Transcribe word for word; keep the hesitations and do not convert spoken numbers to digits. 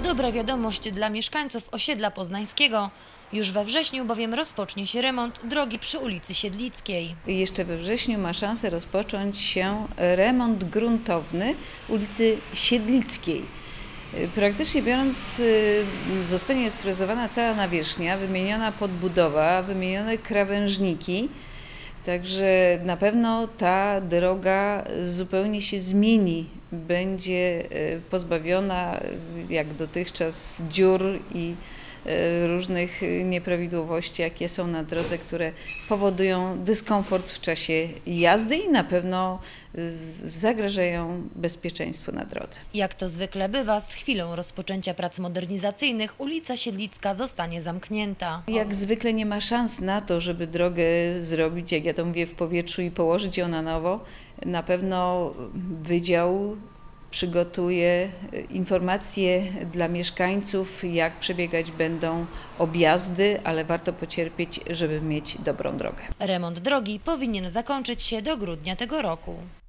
dobra wiadomość dla mieszkańców osiedla poznańskiego. Już we wrześniu bowiem rozpocznie się remont drogi przy ulicy Siedlickiej. Jeszcze we wrześniu ma szansę rozpocząć się remont gruntowny ulicy Siedlickiej. Praktycznie biorąc, zostanie sfrezowana cała nawierzchnia, wymieniona podbudowa, wymienione krawężniki. Także na pewno ta droga zupełnie się zmieni, będzie pozbawiona jak dotychczas dziur i różnych nieprawidłowości, jakie są na drodze, które powodują dyskomfort w czasie jazdy i na pewno zagrażają bezpieczeństwu na drodze. Jak to zwykle bywa, z chwilą rozpoczęcia prac modernizacyjnych ulica Siedlicka zostanie zamknięta. Jak zwykle nie ma szans na to, żeby drogę zrobić, jak ja to mówię, w powietrzu i położyć ją na nowo. Na pewno wydział przygotuje informacje dla mieszkańców, jak przebiegać będą objazdy, ale warto pocierpieć, żeby mieć dobrą drogę. Remont drogi powinien zakończyć się do grudnia tego roku.